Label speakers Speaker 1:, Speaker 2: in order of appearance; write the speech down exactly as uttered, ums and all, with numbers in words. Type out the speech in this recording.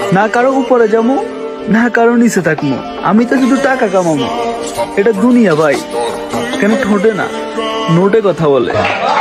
Speaker 1: না কারো উপরে যাবো না কারো নিচে থাকবো, আমি তো শুধু টাকা কামাবো। এটা দুনিয়া ভাই, কেন ঠোঁটে না নোটে কথা বলে।